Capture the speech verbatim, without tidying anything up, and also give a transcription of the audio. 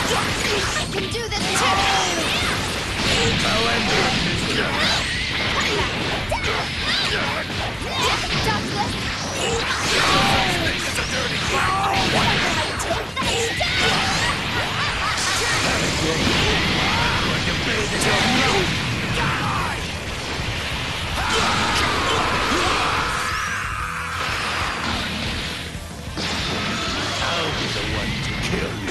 I can do this too! Douglas! I'll be the one to kill you.